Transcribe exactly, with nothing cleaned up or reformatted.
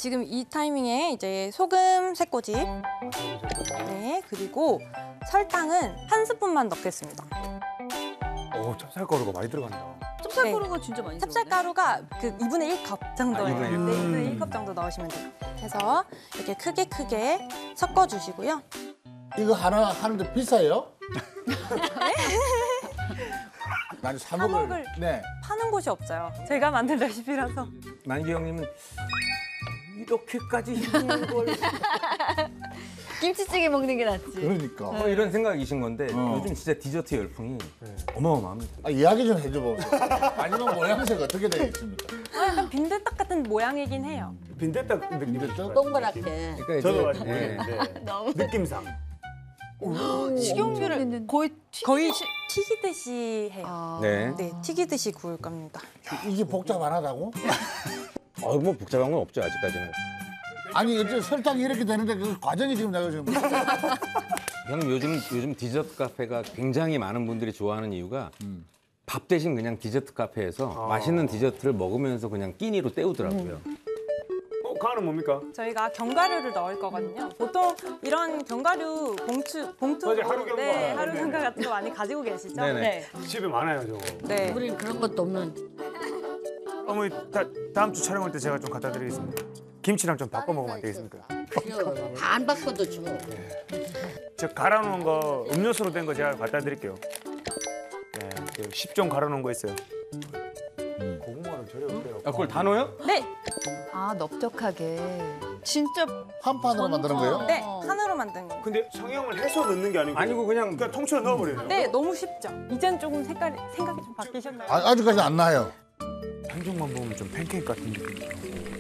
지금 이 타이밍에 이제 소금 세 꼬집. 네, 그리고 설탕은 한 스푼만 넣겠습니다. 오, 찹쌀가루가 많이 들어간다. 찹쌀가루가 네. 진짜 많이 들어가네. cep쌀가루가 그 이분의 일 컵 정도예요. 아, 이분의 일 컵. 네, 이분의 일 컵 정도 넣으시면 돼요. 해서 이렇게 크게 크게 섞어주시고요. 이거 하나 하는데 비싸요? 난 사 먹을. 사먹을 네. 파는 곳이 없어요. 제가 만든 레시피라서. 만기 형님은 이렇게까지 힘든 걸 김치찌개 먹는 게 낫지. 그러니까. 뭐 이런 생각이신 건데 어. 요즘 진짜 디저트 열풍이 어마어마합니다. 아, 이야기 좀 해줘 보세요. 마지막 모양새가 어떻게 되겠습니까? 어, 약간 빈대떡 같은 모양이긴 해요. 빈대떡 느낌. 빈대떡? 동그랗게. 그러니까 저도 이제, 아직 예. 모르겠는데 너무 느낌상. 식용유를 거의 튀... 거의 튀기듯이 해요. 아. 네. 네, 튀기듯이 구울 겁니다. 이게 복잡 안 하다고? 어, 뭐 복잡한 건 없죠 아직까지는. 아니 이제 설탕이 이렇게 되는데 그 과정이 지금 내가 지금 형님 요즘 요즘 디저트 카페가 굉장히 많은 분들이 좋아하는 이유가 밥 대신 그냥 디저트 카페에서 맛있는 디저트를 먹으면서 그냥 끼니로 때우더라고요. 어, 가는 뭡니까? 저희가 견과류를 넣을 거거든요. 보통 이런 견과류 봉투, 봉투 맞아요, 하루 견과. 네, 하루 네. 견과 같은 거 많이 가지고 계시죠? 네네. 네. 집에 많아요, 저거. 네. 우리는 그런 것도 없는. 어머니, 다, 다음 주 촬영할 때 제가 좀 갖다 드리겠습니다. 김치랑 좀 바꿔 먹으면 안 되겠습니까? 안 바꿔도 줘. 저 갈아 놓은 거 음료수로 된 거 제가 갖다 드릴게요. 네, 그 십 종 갈아 놓은 거 있어요. 고구마를 절여 빼요. 아, 그걸 다 넣어요? 네, 아 넓적하게. 진짜 한 판으로 만드는 거예요? 네, 한으로 만든 거. 근데 성형을 해서 넣는 게 아니고 아니고 그냥 그냥 통째로 넣어버리네요. 네, 너무 쉽죠. 이젠 조금 색깔이 생각이 좀 바뀌셨나요? 아, 아직까지 안 나요. 한 종만 보면 좀 팬케이크 같은 느낌.